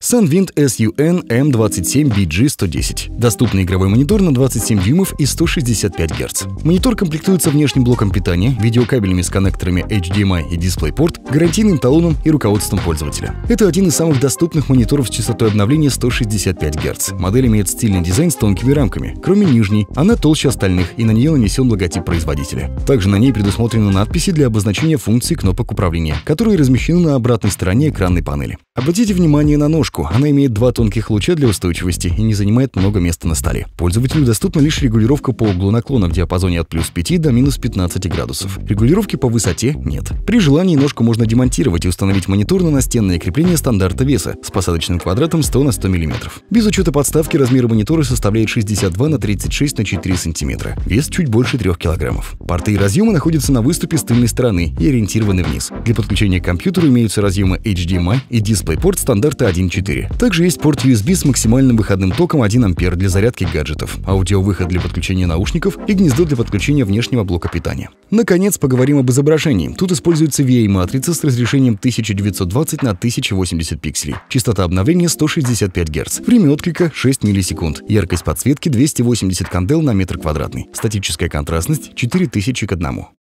Sunwind SUN M27BG110. Доступный игровой монитор на 27 дюймов и 165 Гц. Монитор комплектуется внешним блоком питания, видеокабелями с коннекторами HDMI и DisplayPort, гарантийным талоном и руководством пользователя. Это один из самых доступных мониторов с частотой обновления 165 Гц. Модель имеет стильный дизайн с тонкими рамками. Кроме нижней, она толще остальных, и на нее нанесен логотип производителя. Также на ней предусмотрены надписи для обозначения функций кнопок управления, которые размещены на обратной стороне экранной панели. Обратите внимание на ножку. Она имеет два тонких луча для устойчивости и не занимает много места на столе. Пользователю доступна лишь регулировка по углу наклона в диапазоне от плюс 5 до минус 15 градусов. Регулировки по высоте нет. При желании ножку можно демонтировать и установить монитор на настенное крепление стандарта веса с посадочным квадратом 100 на 100 мм. Без учета подставки размер монитора составляет 62 на 36 на 4 см. Вес чуть больше 3 кг. Порты и разъемы находятся на выступе с тыльной стороны и ориентированы вниз. Для подключения к компьютеру имеются разъемы HDMI и DisplayPort стандарта 1.4. Также есть порт USB с максимальным выходным током 1 А для зарядки гаджетов, аудиовыход для подключения наушников и гнездо для подключения внешнего блока питания. Наконец, поговорим об изображении. Тут используется VA-матрица с разрешением 1920 на 1080 пикселей. Частота обновления 165 Гц. Время отклика 6 миллисекунд. Яркость подсветки 280 кандел на метр квадратный. Статическая контрастность 4000 к 1.